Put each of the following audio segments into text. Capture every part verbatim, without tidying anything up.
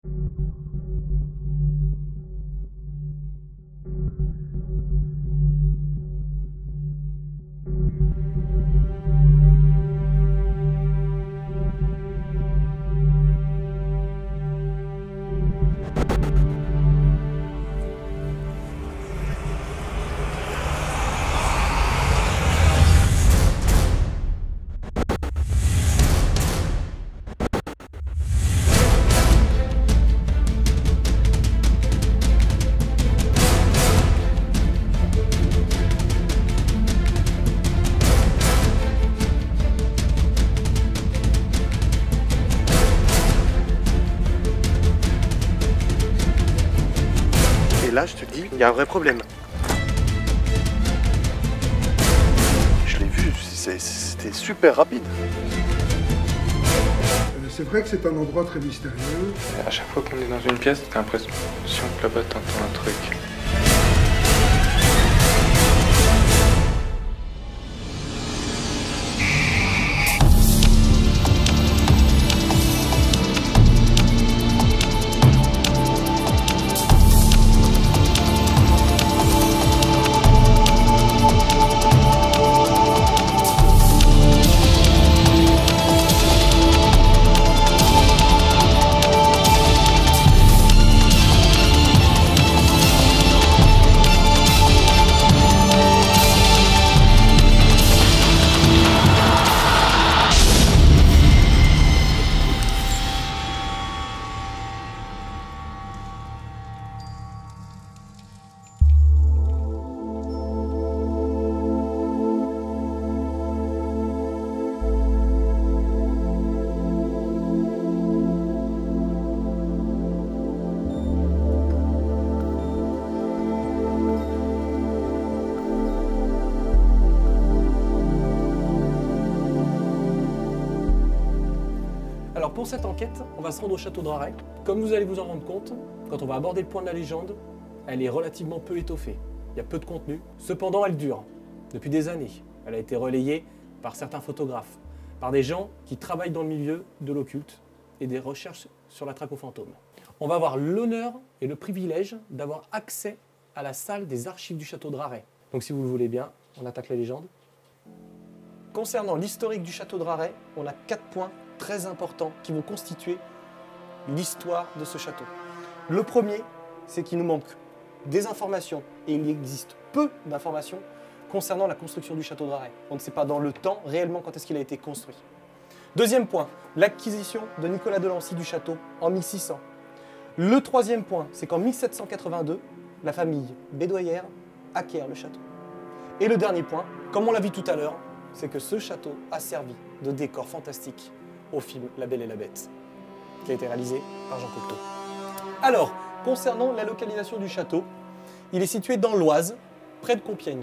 Là, je te dis, il y a un vrai problème. Je l'ai vu, c'était super rapide. C'est vrai que c'est un endroit très mystérieux. À chaque fois qu'on est dans une pièce, t'as l'impression que là-bas t'entends un truc. Alors pour cette enquête, on va se rendre au château de Raret. Comme vous allez vous en rendre compte, quand on va aborder le point de la légende, elle est relativement peu étoffée. Il y a peu de contenu. Cependant, elle dure depuis des années. Elle a été relayée par certains photographes, par des gens qui travaillent dans le milieu de l'occulte et des recherches sur la traque aux fantômes. On va avoir l'honneur et le privilège d'avoir accès à la salle des archives du château de Raret. Donc si vous le voulez bien, on attaque la légende. Concernant l'historique du château de Raret, on a quatre points très importants qui vont constituer l'histoire de ce château. Le premier, c'est qu'il nous manque des informations, et il existe peu d'informations concernant la construction du château de Raret. On ne sait pas dans le temps réellement quand est-ce qu'il a été construit. Deuxième point, l'acquisition de Nicolas de Lancy du château en mille six cents. Le troisième point, c'est qu'en mille sept cent quatre-vingt-deux, la famille Bédoyère acquiert le château. Et le dernier point, comme on l'a vu tout à l'heure, c'est que ce château a servi de décor fantastique au film La Belle et la Bête, qui a été réalisé par Jean Cocteau. Alors, concernant la localisation du château, il est situé dans l'Oise, près de Compiègne.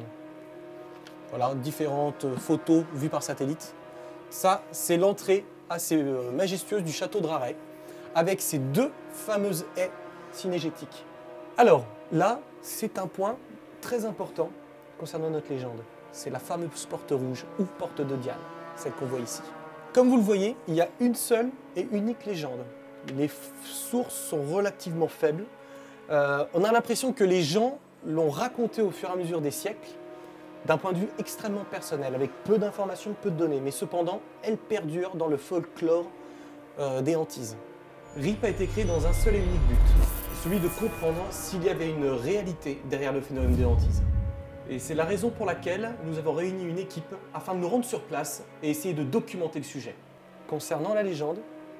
Voilà, différentes photos vues par satellite. Ça, c'est l'entrée assez majestueuse du château de Raret, avec ces deux fameuses haies cynégétiques. Alors, là, c'est un point très important concernant notre légende. C'est la fameuse porte rouge, ou porte de Diane, celle qu'on voit ici. Comme vous le voyez, il y a une seule et unique légende. Les sources sont relativement faibles. Euh, on a l'impression que les gens l'ont racontée au fur et à mesure des siècles, d'un point de vue extrêmement personnel, avec peu d'informations, peu de données. Mais cependant, elle perdure dans le folklore euh, des hantises. R I P a été créé dans un seul et unique but, celui de comprendre s'il y avait une réalité derrière le phénomène des hantises. Et c'est la raison pour laquelle nous avons réuni une équipe afin de nous rendre sur place et essayer de documenter le sujet. Concernant la légende,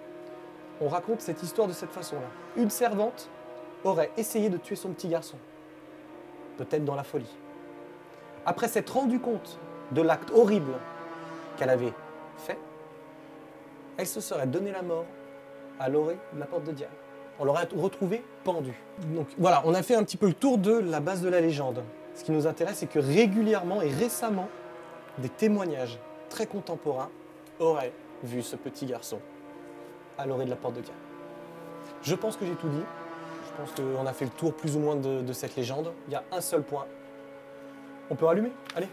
on raconte cette histoire de cette façon-là. Une servante aurait essayé de tuer son petit garçon, peut-être dans la folie. Après s'être rendu compte de l'acte horrible qu'elle avait fait, elle se serait donné la mort à l'orée de la porte de Diane. On l'aurait retrouvé pendu. Donc voilà, on a fait un petit peu le tour de la base de la légende. Ce qui nous intéresse, c'est que régulièrement et récemment, des témoignages très contemporains auraient vu ce petit garçon à l'orée de la porte de Diane. Je pense que j'ai tout dit. Je pense qu'on a fait le tour plus ou moins de, de cette légende. Il y a un seul point. On peut rallumer? Allez.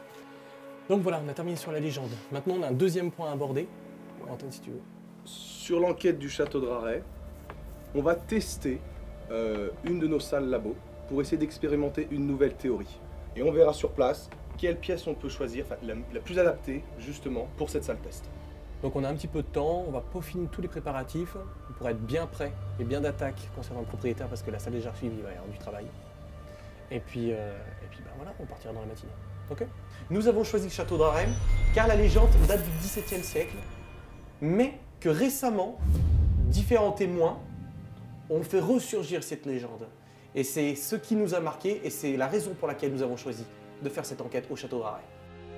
Donc voilà, on a terminé sur la légende. Maintenant, on a un deuxième point à aborder. Antoine, si tu veux. Sur l'enquête du château de Raret, on va tester euh, une de nos salles labo pour essayer d'expérimenter une nouvelle théorie. Et on verra sur place quelle pièce on peut choisir, enfin, la, la plus adaptée justement pour cette salle test. Donc on a un petit peu de temps, on va peaufiner tous les préparatifs pour être bien prêt et bien d'attaque concernant le propriétaire parce que la salle des archives, il va y avoir du travail. Et puis, euh, et puis ben voilà, on partira dans la matinée. Okay. Nous avons choisi le château d'Array car la légende date du dix-septième siècle, mais que récemment, différents témoins ont fait ressurgir cette légende. Et c'est ce qui nous a marqué et c'est la raison pour laquelle nous avons choisi de faire cette enquête au château d'Array.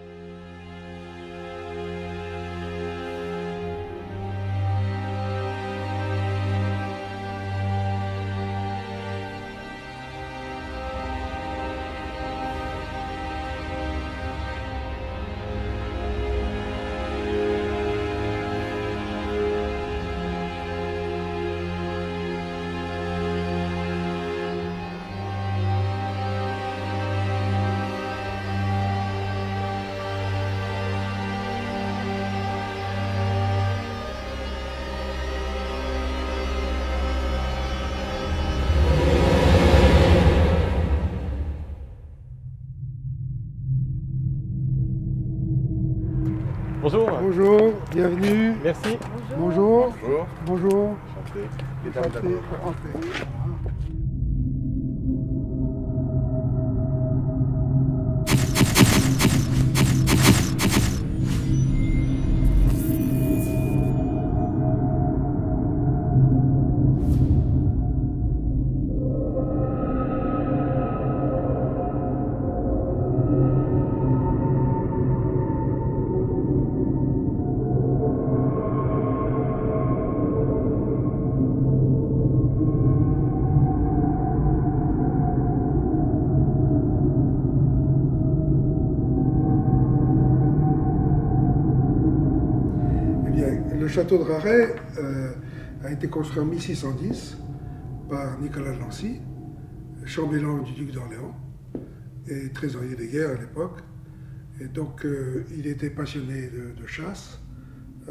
Bonjour. Bonjour, bienvenue. Merci. Bonjour. Bonjour. Bonjour. Enchanté. Enchanté. Entrez. Le château de Raret euh, a été construit en mille six cent dix par Nicolas de Nancy, chambellan du duc d'Orléans et trésorier des guerres à l'époque. Et donc euh, il était passionné de, de chasse euh,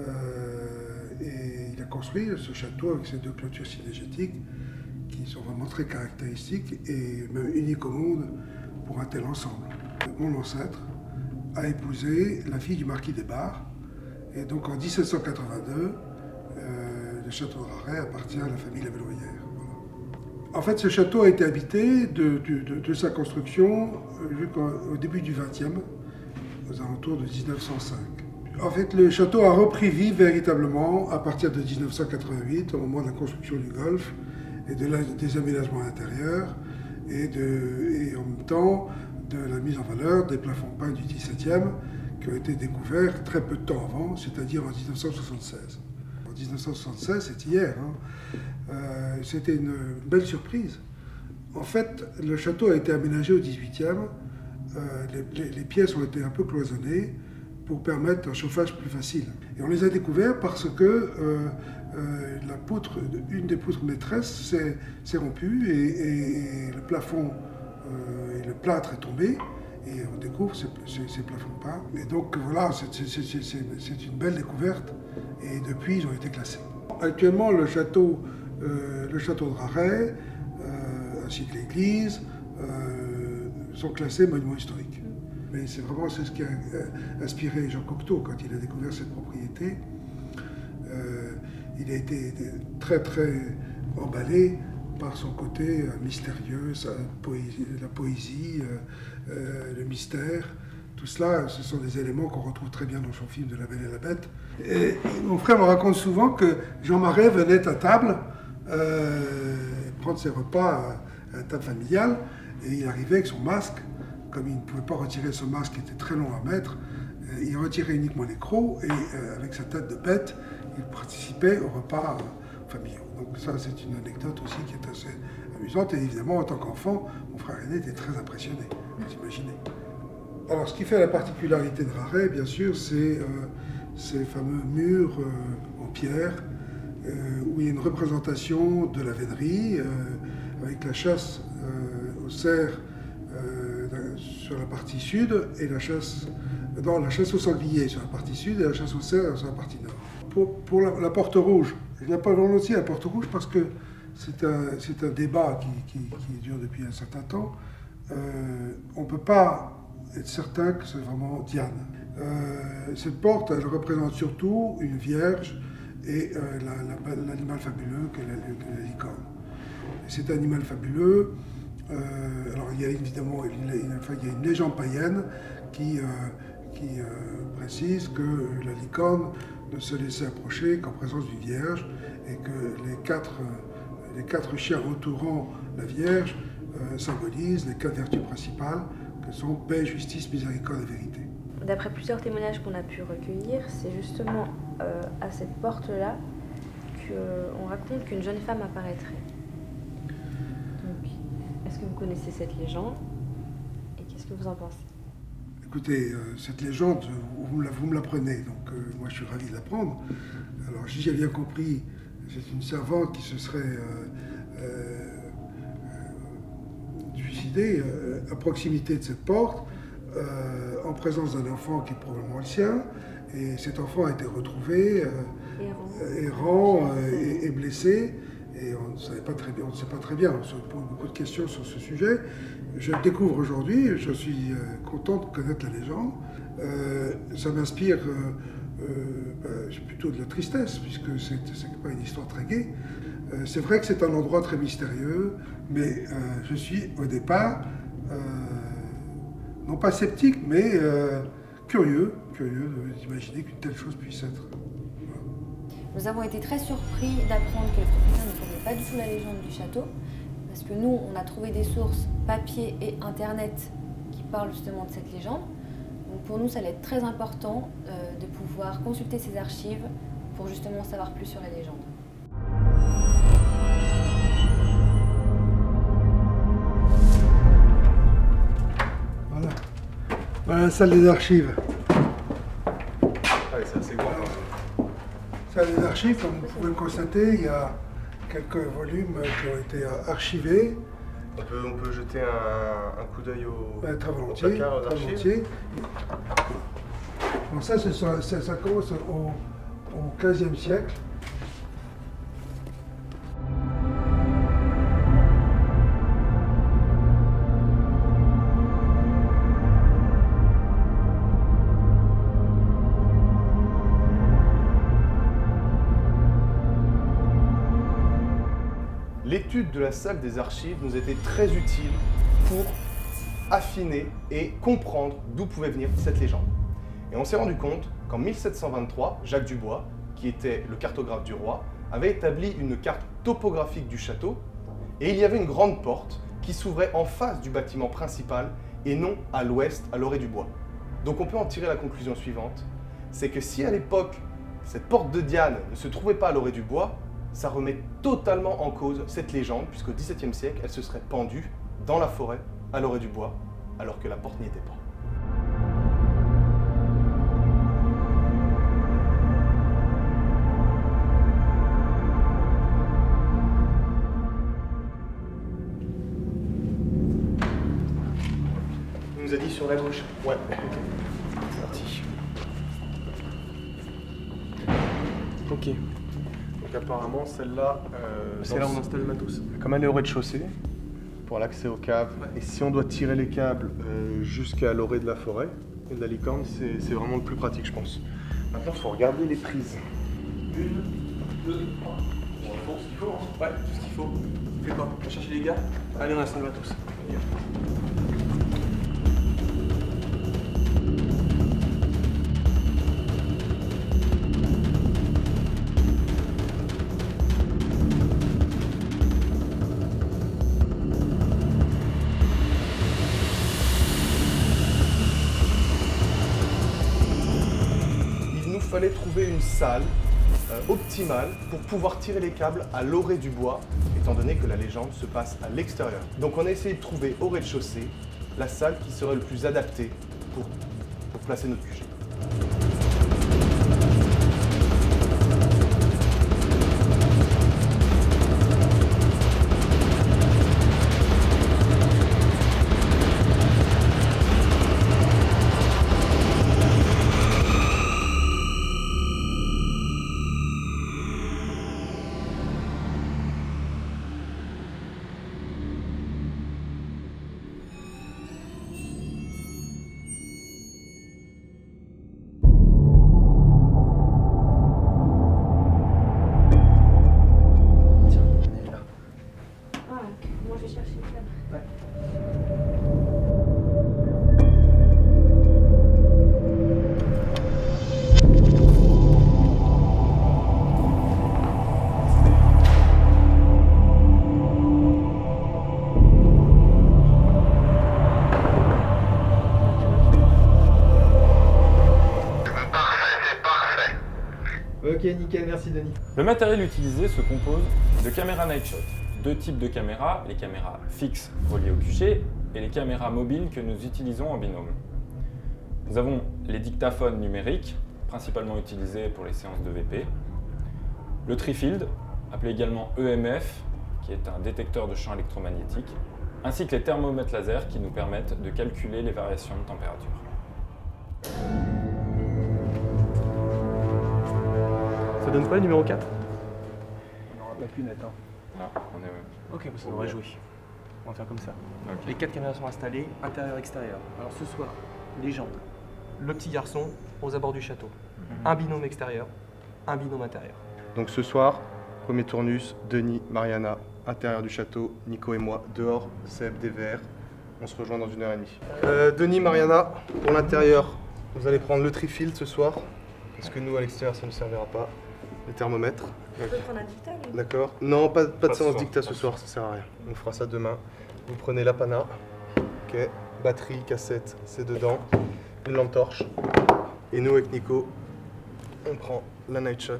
et il a construit ce château avec ses deux clôtures cynégétiques qui sont vraiment très caractéristiques et même uniques au monde pour un tel ensemble. Mon ancêtre a épousé la fille du marquis des Barres. Et donc en mille sept cent quatre-vingt-deux, euh, le château de Raret appartient à la famille Lavalloyère. Voilà. En fait, ce château a été habité de, de, de, de sa construction euh, jusqu'au début du vingtième, aux alentours de mille neuf cent cinq. En fait, le château a repris vie véritablement à partir de mille neuf cent quatre-vingt-huit, au moment de la construction du golfe et de la, des aménagements intérieurs, et, de, et en même temps de la mise en valeur des plafonds peints du dix-septième, qui ont été découverts très peu de temps avant, c'est-à-dire en mille neuf cent soixante-seize. En mille neuf cent soixante-seize, c'est hier, hein. euh, c'était une belle surprise. En fait, le château a été aménagé au dix-huitième, euh, les, les, les pièces ont été un peu cloisonnées pour permettre un chauffage plus facile. Et on les a découverts parce que euh, euh, la poutre, une des poutres maîtresses s'est rompue et, et, et le plafond euh, et le plâtre est tombé. Et on découvre ces, ces, ces plafonds peints. Et donc voilà, c'est une belle découverte. Et depuis, ils ont été classés. Actuellement, le château, euh, le château de Raret, euh, ainsi que l'église, euh, sont classés monuments historiques. Mais c'est vraiment ce qui a inspiré Jean Cocteau quand il a découvert cette propriété. Euh, il a été très très emballé par son côté euh, mystérieux, sa poésie, la poésie, euh, euh, le mystère. Tout cela, ce sont des éléments qu'on retrouve très bien dans son film de La Belle et la Bête. Et, et mon frère me raconte souvent que Jean Marais venait à table euh, prendre ses repas à, à table familiale et il arrivait avec son masque. Comme il ne pouvait pas retirer ce masque qui était très long à mettre, euh, il retirait uniquement les crocs et euh, avec sa tête de bête, il participait au repas euh, familial. Donc ça, c'est une anecdote aussi qui est assez amusante. Et évidemment, en tant qu'enfant, mon frère aîné était très impressionné, vous imaginez. Alors, ce qui fait la particularité de Raret, bien sûr, c'est euh, ces fameux murs euh, en pierre, euh, où il y a une représentation de la vénerie, euh, avec la chasse euh, au cerf euh, sur la partie sud, et la chasse, non, la chasse au sanglier sur la partie sud, et la chasse au cerf sur la partie nord. Pour, pour la, la porte rouge, je n'ai pas volontiers la porte rouge parce que c'est un, c'est un débat qui, qui, qui dure depuis un certain temps. Euh, on ne peut pas être certain que c'est vraiment Diane. Euh, cette porte, elle représente surtout une vierge et euh, la, la, l'animal fabuleux qu'est la, que la licorne. Et cet animal fabuleux, euh, alors il y a évidemment une, une, enfin, il y a une légende païenne qui, euh, qui euh, précise que la licorne ne se laissait approcher qu'en présence d'une vierge et que les quatre, les quatre chiens entourant la Vierge euh, symbolisent les quatre vertus principales que sont paix, justice, miséricorde et vérité. D'après plusieurs témoignages qu'on a pu recueillir, c'est justement euh, à cette porte-là qu'on raconte qu'une jeune femme apparaîtrait. Donc, est-ce que vous connaissez cette légende et qu'est-ce que vous en pensez? Écoutez, euh, cette légende, vous, vous me l'apprenez, donc euh, moi je suis ravi de l'apprendre. Alors, si j'ai bien compris, c'est une servante qui se serait euh, euh, suicidée euh, à proximité de cette porte, euh, en présence d'un enfant qui est probablement le sien, et cet enfant a été retrouvé euh, errant, errant euh, et, et blessé, et on ne savait pas très bien, on ne sait pas très bien, on se pose beaucoup de questions sur ce sujet. Je le découvre aujourd'hui, je suis euh, content de connaître la légende. Euh, ça m'inspire euh, euh, ben, plutôt de la tristesse, puisque c'est pas une histoire très gaie. Euh, c'est vrai que c'est un endroit très mystérieux, mais euh, je suis au départ, euh, non pas sceptique, mais euh, curieux, curieux d'imaginer qu'une telle chose puisse être. Voilà. Nous avons été très surpris d'apprendre que le propriétaire ne connaît pas du tout la légende du château, parce que nous, on a trouvé des sources papier et internet qui parlent justement de cette légende. Donc pour nous, ça allait être très important euh, de pouvoir consulter ces archives pour justement savoir plus sur la légende. Voilà. Voilà la salle des archives. Allez, ça c'est grand. Salle des archives, comme vous pouvez le constater, il y a quelques volumes qui ont été archivés. On peut, on peut jeter un, un coup d'œil au, ouais, très volontiers, au placard, aux très archives. volontiers. Donc ça, ça, ça, ça commence au, au quinzième siècle. L'étude de la salle des archives nous était très utile pour affiner et comprendre d'où pouvait venir cette légende. Et on s'est rendu compte qu'en mille sept cent vingt-trois, Jacques Dubois, qui était le cartographe du roi, avait établi une carte topographique du château et il y avait une grande porte qui s'ouvrait en face du bâtiment principal et non à l'ouest, à l'orée du bois. Donc on peut en tirer la conclusion suivante, c'est que si à l'époque, cette porte de Diane ne se trouvait pas à l'orée du bois, ça remet totalement en cause cette légende, puisqu'au dix-septième siècle, elle se serait pendue dans la forêt, à l'orée du bois, alors que la porte n'y était pas. Il nous a dit sur la gauche. Ouais. C'est parti. Ok. Donc apparemment, celle-là, euh, c'est là où on installe le matos. Comme elle est au rez-de-chaussée, pour l'accès aux caves, ouais. Et si on doit tirer les câbles euh, jusqu'à l'orée de la forêt et de la licorne, c'est vraiment le plus pratique, je pense. Maintenant, il faut regarder les prises. Une, deux, trois. Bon, tout ce qu'il faut, hein. Ouais, tout ce qu'il faut. Fais quoi? On va chercher les gars. Allez, on installe le matos. Allez. Il fallait trouver une salle euh, optimale pour pouvoir tirer les câbles à l'orée du bois, étant donné que la légende se passe à l'extérieur. Donc on a essayé de trouver au rez-de-chaussée la salle qui serait le plus adaptée pour, pour placer notre Q G. nickel, merci Denis. Le matériel utilisé se compose de caméras Nightshot. Deux types de caméras, les caméras fixes reliées au Q G et les caméras mobiles que nous utilisons en binôme. Nous avons les dictaphones numériques, principalement utilisés pour les séances de V P, le Trifield, appelé également E M F, qui est un détecteur de champs électromagnétiques, ainsi que les thermomètres laser qui nous permettent de calculer les variations de température. Ça donne quoi le numéro quatre? On n'aura pas pu net. Hein. Non, on est... Ok, bah ça devrait jouer. On va faire comme ça. Okay. Les quatre caméras sont installées, intérieur-extérieur. Alors ce soir, légende. Le petit garçon aux abords du château. Mm-hmm. Un binôme extérieur, un binôme intérieur. Donc ce soir, premier tournus, Denis, Mariana, intérieur du château, Nico et moi, dehors, Seb, D V R. On se rejoint dans une heure et demie. Euh, Denis, Mariana, pour l'intérieur, vous allez prendre le Trifield ce soir, parce que nous, à l'extérieur, ça ne servira pas. Les thermomètres. On peut prendre un dictat, lui. D'accord. Non, pas, pas de Pas séance ce dictat ce soir, ça sert à rien. On fera ça demain. Vous prenez l'Apana, ok, batterie, cassette, c'est dedans, une lampe torche. Et nous, avec Nico, on prend la Nightshot,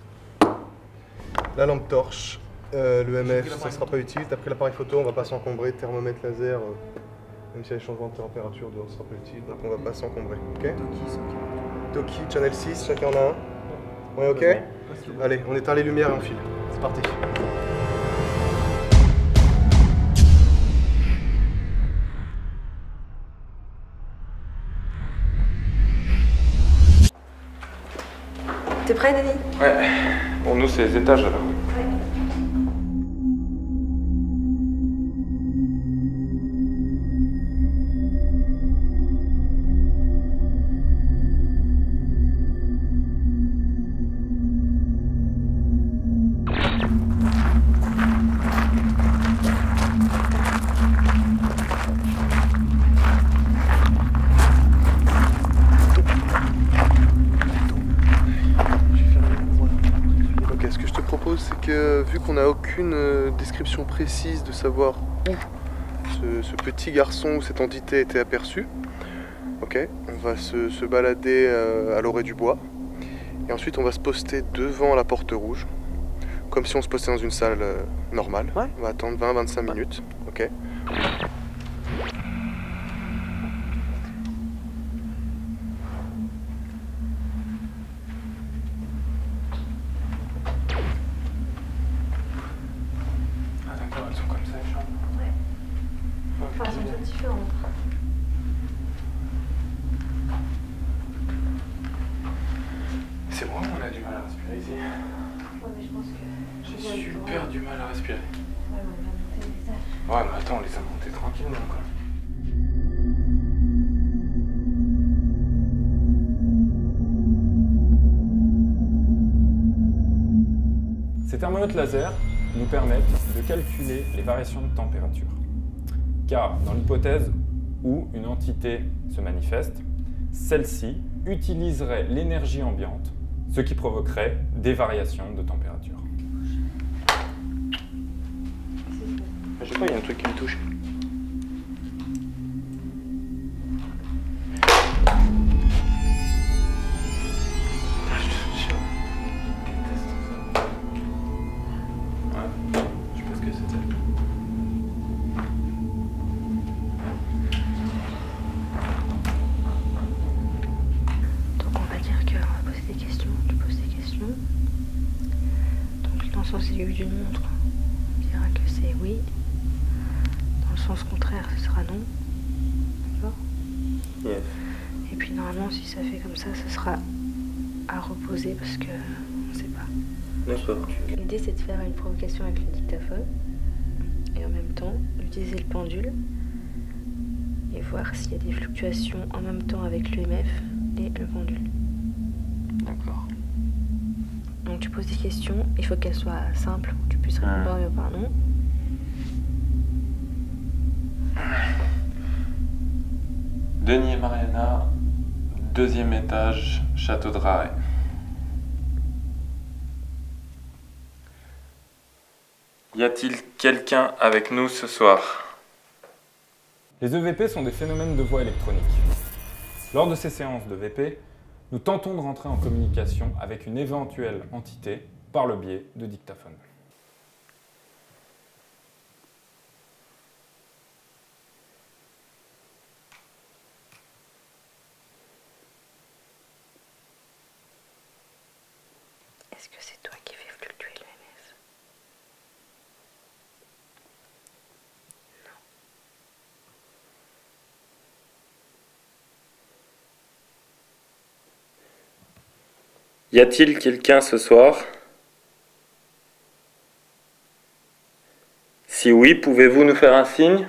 la lampe torche, euh, le M F, ça ne sera pas utile. T'as pris l'appareil photo, on va pas s'encombrer, thermomètre laser, euh, même si y a des changements de température dehors, ça sera pas utile, donc on va pas s'encombrer, ok. Toki, Channel six, chacun en a un. Ouais, ok. Allez, on éteint les lumières et on file. C'est parti. T'es prêt, Denis? Ouais. Pour nous, c'est les étages alors. C'est que vu qu'on n'a aucune description précise de savoir où ce, ce petit garçon ou cette entité a été aperçue, ok, on va se, se balader à l'orée du bois et ensuite on va se poster devant la porte rouge, comme si on se postait dans une salle normale. Ouais. On va attendre vingt à vingt-cinq minutes, ok. Enfin, elles sont toutes différentes. C'est moi ou on a du mal à respirer ici? Ouais, mais je pense que... J'ai super du mal à respirer. Ouais, mais on va monter les étages. Ouais, mais attends, on les a montés tranquillement, quoi. Ces thermomètres laser nous permettent de calculer les variations de température. Car dans l'hypothèse où une entité se manifeste, celle-ci utiliserait l'énergie ambiante, ce qui provoquerait des variations de température. Je sais pas, il y a un truc qui me touche. sens aiguille d'une montre, on dira que c'est oui. Dans le sens contraire, ce sera non. D'accord ? Yes. Et puis normalement, si ça fait comme ça, ce sera à reposer parce que on ne sait pas. D'accord. L'idée, c'est de faire une provocation avec le dictaphone et en même temps d'utiliser le pendule et voir s'il y a des fluctuations en même temps avec l'E M F et le pendule. D'accord. Donc tu poses des questions, il faut qu'elles soient simples, que tu puisses répondre par oui ou par non. Denis et Mariana, deuxième étage, Château de Raret. Y a-t-il quelqu'un avec nous ce soir? Les E V P sont des phénomènes de voix électroniques. Lors de ces séances de V P, Nous tentons de rentrer en communication avec une éventuelle entité par le biais de dictaphones. Est-ce que c'est toi qui fais fluctuer l'E M F? Y a-t-il quelqu'un ce soir? Si oui, pouvez-vous nous faire un signe?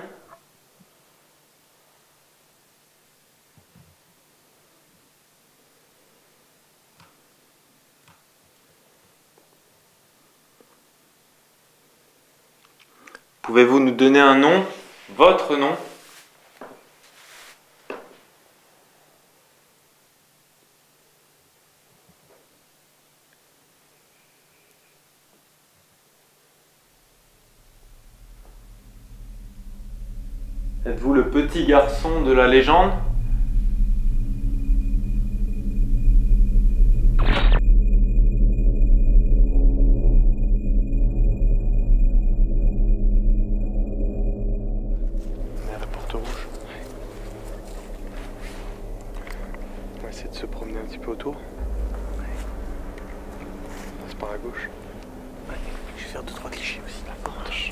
Pouvez-vous nous donner un nom? Votre nom? Êtes-vous le petit garçon de la légende? On est à la porte rouge. On va essayer de se promener un petit peu autour. On passe par la gauche. Ouais, je vais faire deux trois clichés aussi. La marche.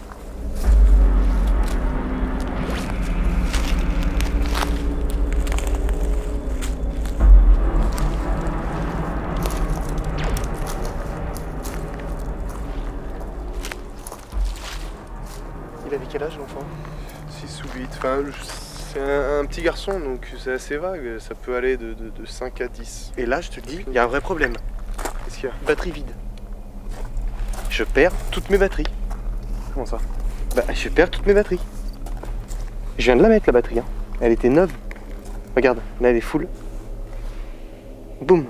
Il avait quel âge l'enfant? six ou huit. Enfin, c'est un, un petit garçon, donc c'est assez vague. Ça peut aller de, de, de cinq à dix. Et là, je te le dis, il y a un vrai problème. Qu'est-ce qu'il y a? Batterie vide. Je perds toutes mes batteries. Comment ça? Bah, je perds toutes mes batteries. Je viens de la mettre, la batterie. Hein. Elle était neuve. Regarde, là, elle est full. Boum.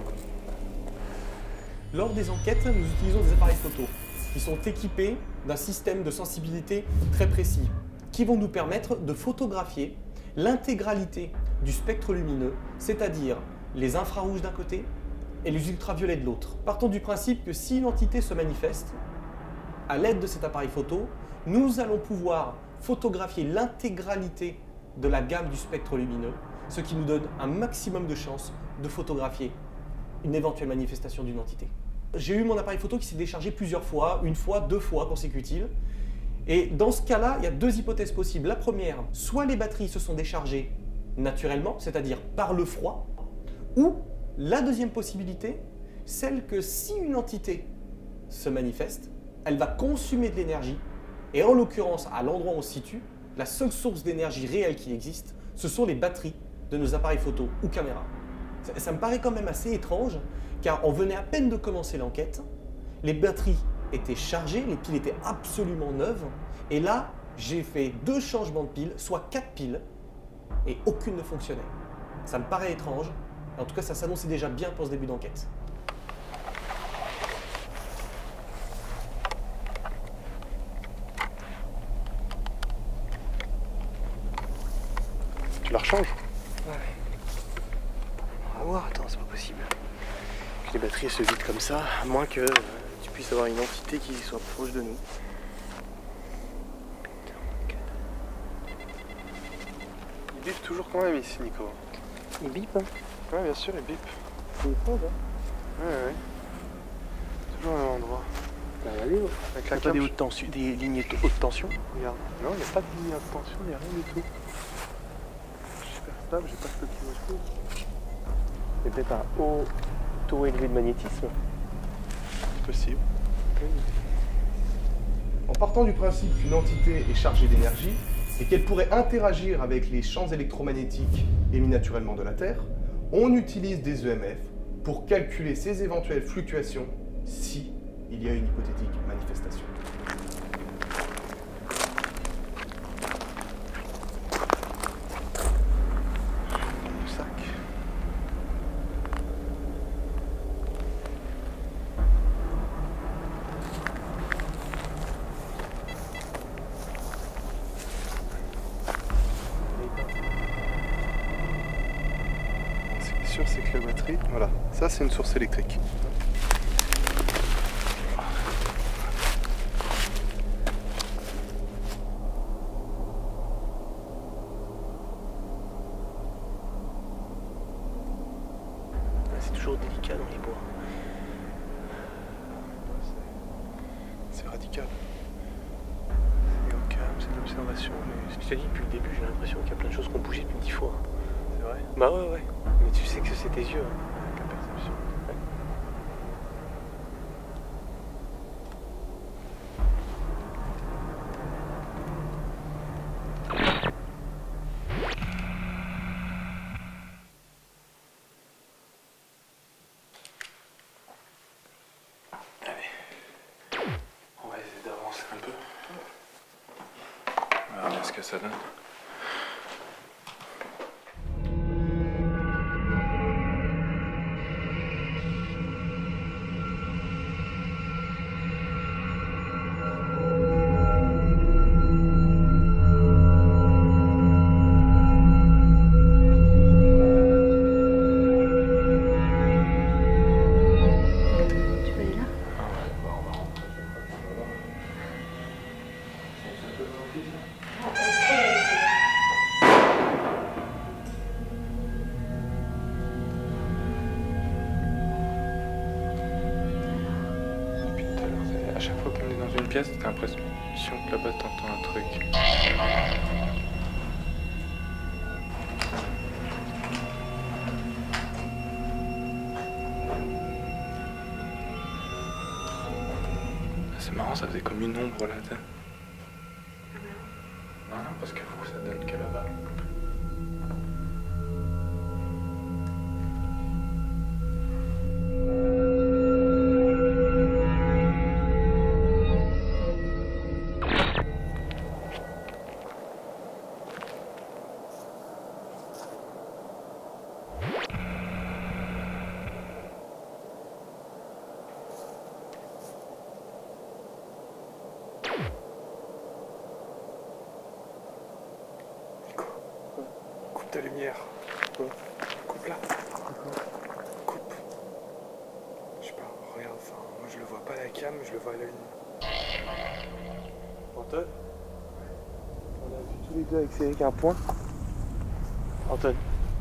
Lors des enquêtes, nous utilisons des appareils photo qui sont équipés d'un système de sensibilité très précis qui vont nous permettre de photographier l'intégralité du spectre lumineux, c'est-à-dire les infrarouges d'un côté et les ultraviolets de l'autre. Partons du principe que si une entité se manifeste, à l'aide de cet appareil photo, nous allons pouvoir photographier l'intégralité de la gamme du spectre lumineux, ce qui nous donne un maximum de chances de photographier une éventuelle manifestation d'une entité. J'ai eu mon appareil photo qui s'est déchargé plusieurs fois, une fois, deux fois consécutives. Et dans ce cas-là, il y a deux hypothèses possibles. La première, soit les batteries se sont déchargées naturellement, c'est-à-dire par le froid, ou la deuxième possibilité, celle que si une entité se manifeste, elle va consommer de l'énergie, et en l'occurrence, à l'endroit où on se situe, la seule source d'énergie réelle qui existe, ce sont les batteries de nos appareils photo ou caméras. Ça, ça me paraît quand même assez étrange, car on venait à peine de commencer l'enquête, les batteries étaient chargées, les piles étaient absolument neuves, et là, j'ai fait deux changements de piles, soit quatre piles, et aucune ne fonctionnait. Ça me paraît étrange, en tout cas ça s'annonçait déjà bien pour ce début d'enquête. Tu la rechanges? Ouais. On va voir, attends, c'est pas possible. Que les batteries se vident comme ça, à moins que euh, tu puisses avoir une entité qui soit proche de nous. Il bip toujours quand même ici, Nico. Il bip, hein? Ouais, bien sûr, il bip. C'est étrange, hein? Ouais, ouais. Toujours au même endroit. Bah, allez, ouais. Avec Il la n'y a pas des, cam, hautes tensions, des lignes de haute tension? regarde. Non, il n'y a pas de ligne à tension, il n'y a rien du tout. Super stable, j'ai pas ce petit mot. C'est peut-être un haut taux élevé de magnétisme. C'est possible. En partant du principe qu'une entité est chargée d'énergie et qu'elle pourrait interagir avec les champs électromagnétiques émis naturellement de la Terre, on utilise des E M F pour calculer ces éventuelles fluctuations si il y a une hypothétique manifestation. Le sac. sûr, c'est que la batterie... Voilà, ça c'est une source électrique. C'est toujours délicat dans les bois. C'est radical. C'est au calme, c'est de l'observation. Mais... Je te dis, depuis le début, j'ai l'impression qu'il y a plein de choses qui ont bougé depuis dix fois. C'est vrai? Bah ouais, ouais. Mais tu sais que c'est tes yeux. Hein. La perception. Ouais. On va essayer d'avancer un peu. On va voir ce que ça donne. À chaque fois qu'on est dans une pièce, t'as l'impression que là-bas t'entends un truc. C'est marrant, ça faisait comme une ombre là. Non, non, parce que vous, ça donne que là-bas. Coupe ta lumière. Coupe là. Coupe. Je sais pas, regarde, enfin, moi je le vois pas à la cam, je le vois à l'œil. Antoine, on a vu tous les deux avec Cédric un point. Antoine.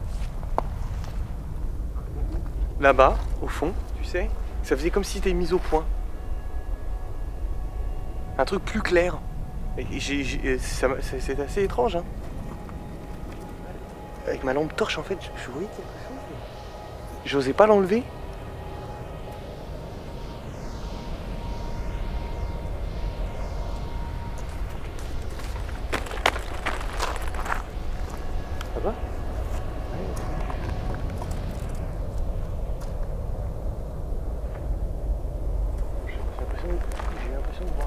Là-bas, au fond, tu sais, ça faisait comme si c'était mis au point. Un truc plus clair. Et j'ai, j'ai, ça, c'est assez étrange, hein. Avec ma lampe torche, en fait, je, je voyais quelque chose. J'osais pas l'enlever. Ça va? J'ai l'impression de, j'ai l'impression de voir.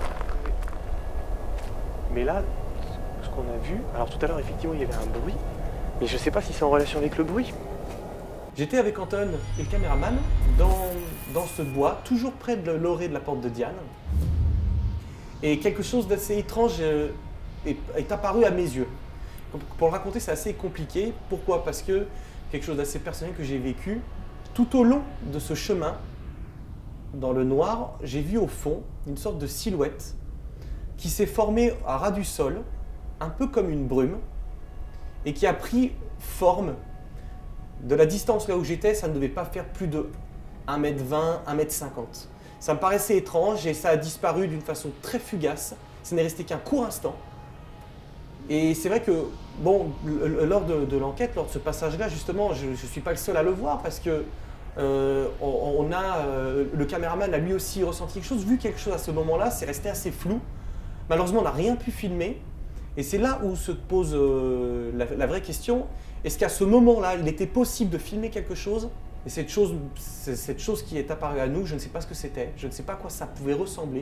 Mais là, ce qu'on a vu, alors tout à l'heure, effectivement, il y avait un bruit. Mais je sais pas si c'est en relation avec le bruit. J'étais avec Anton et le caméraman dans, dans ce bois, toujours près de l'orée de la porte de Diane. Et quelque chose d'assez étrange euh, est, est apparu à mes yeux. Pour le raconter, c'est assez compliqué. Pourquoi? Parce que quelque chose d'assez personnel que j'ai vécu. Tout au long de ce chemin, dans le noir, j'ai vu au fond une sorte de silhouette qui s'est formée à ras du sol, un peu comme une brume, et qui a pris forme. De la distance là où j'étais, ça ne devait pas faire plus de un mètre vingt, un mètre cinquante. Ça me paraissait étrange et ça a disparu d'une façon très fugace. Ça n'est resté qu'un court instant. Et c'est vrai que, bon, lors de, de l'enquête, lors de ce passage-là, justement, je ne suis pas le seul à le voir parce que euh, on, on a, euh, le caméraman a lui aussi ressenti quelque chose, vu quelque chose à ce moment-là, c'est resté assez flou. Malheureusement, on n'a rien pu filmer. Et c'est là où se pose euh, la, la vraie question. Est-ce qu'à ce moment-là, il était possible de filmer quelque chose? Et cette chose, cette chose qui est apparue à nous, je ne sais pas ce que c'était. Je ne sais pas à quoi ça pouvait ressembler.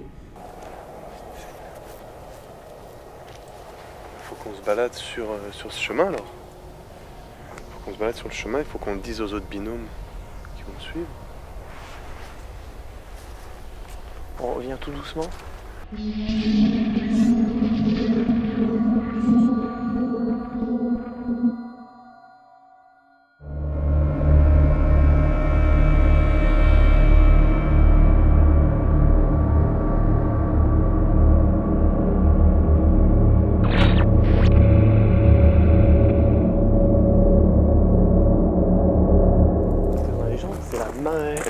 Il faut qu'on se balade sur, euh, sur ce chemin alors. Il faut qu'on se balade sur le chemin, il faut qu'on le dise aux autres binômes qui vont suivre. On revient tout doucement.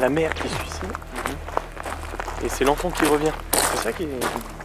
la mère qui se suicide, mm-hmm. et c'est l'enfant qui revient. C'est ça qui est...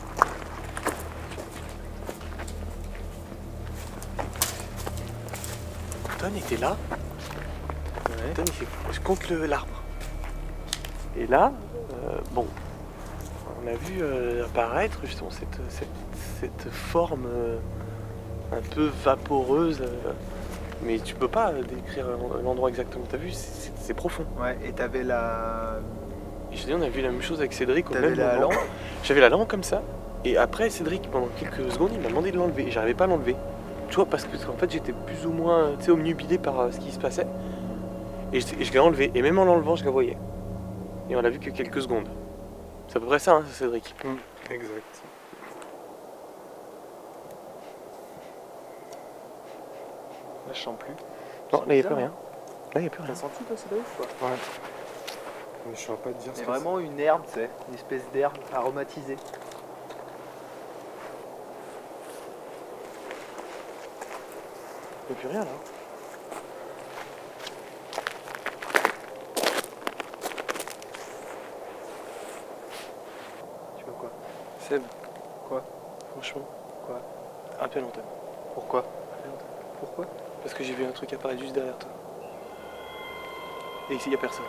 Anton était là. Ouais. Anton, il fait je compte l'arbre. Et là, euh, bon, on a vu euh, apparaître justement cette, cette, cette forme euh, un peu vaporeuse. Euh, mais tu peux pas décrire l'endroit exactement. T'as vu, c'est profond. Ouais, et t'avais la... Et je te dis, on a vu la même chose avec Cédric au même la moment. Lampe. J'avais la lampe comme ça. Et après, Cédric, pendant quelques secondes, il m'a demandé de l'enlever. Et j'arrivais pas à l'enlever. Tu vois, parce que en fait, j'étais plus ou moins omnubilé par euh, ce qui se passait. Et je, et je l'ai enlevé. Et même en l'enlevant, je la voyais. Et on l'a vu que quelques secondes. C'est à peu près ça, hein, Cédric. Mmh, exact. Là, je sens plus. Non, là, il n'y a plus rien. Là, il n'y a plus rien. T'as senti, toi, Cédric, quoi? Ouais. Mais je saurais pas te dire ce C'est que vraiment une herbe, tu sais, une espèce d'herbe aromatisée. Il n'y a plus rien, là. Tu vois quoi? Seb. Quoi? Franchement. Quoi? Appelle Anton. Pourquoi? Appelle Anton. Pourquoi? Parce que j'ai vu un truc apparaître juste derrière toi. Et ici, il n'y a personne.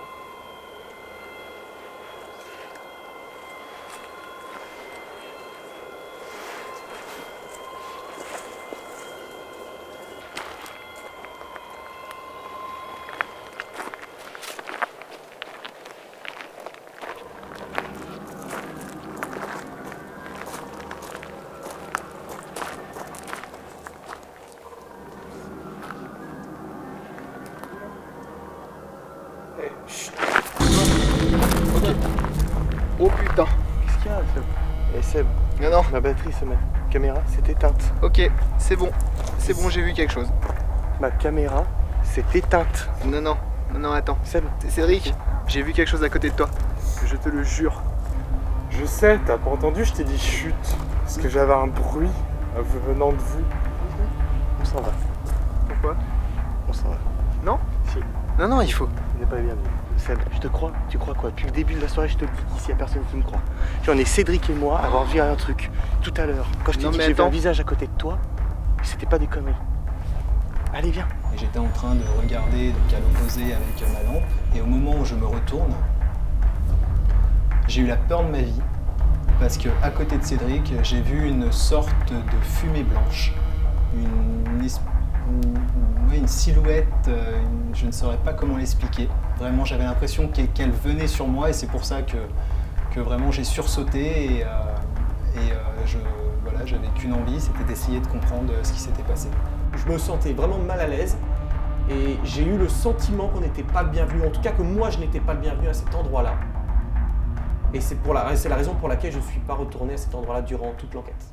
Oh putain! Qu'est-ce qu'il y a, Seb? Eh Seb, non, non. Ma batterie, c'est ma caméra, s'est éteinte. Ok, c'est bon. C'est bon, j'ai vu quelque chose. Ma caméra s'est éteinte. Non, non. Non, non, attends. Seb. Cédric, j'ai vu quelque chose à côté de toi. Je te le jure. Je sais, t'as pas entendu, je t'ai dit chut. Parce que j'avais un bruit venant de vous. On s'en va. Pourquoi? On s'en va. Non? Si. Non, non, il faut. Il n'est pas bien. Seb, je te crois. Tu crois quoi? Depuis le début de la soirée, je te le dis. Ici, il n'y a personne qui me croit. J'en ai Cédric et moi à avoir vu un truc tout à l'heure. Quand je t'ai Non, dit mais que j'ai vu attends. un visage à côté de toi, c'était pas des conneries. Allez, viens. Et j'étais en train de regarder donc à l'opposé avec ma lampe. Et au moment où je me retourne, j'ai eu la peur de ma vie. Parce que à côté de Cédric, j'ai vu une sorte de fumée blanche. Une, es- une, ouais, une silhouette, euh, une- je ne saurais pas comment l'expliquer. Vraiment, j'avais l'impression qu'elle qu'elle venait sur moi et c'est pour ça que, que vraiment j'ai sursauté et, euh, et euh, je, voilà, j'avais qu'une envie, c'était d'essayer de comprendre ce qui s'était passé. Je me sentais vraiment mal à l'aise et j'ai eu le sentiment qu'on n'était pas le bienvenu, en tout cas que moi je n'étais pas le bienvenu à cet endroit-là. Et c'est pour la, c'est la raison pour laquelle je ne suis pas retourné à cet endroit-là durant toute l'enquête.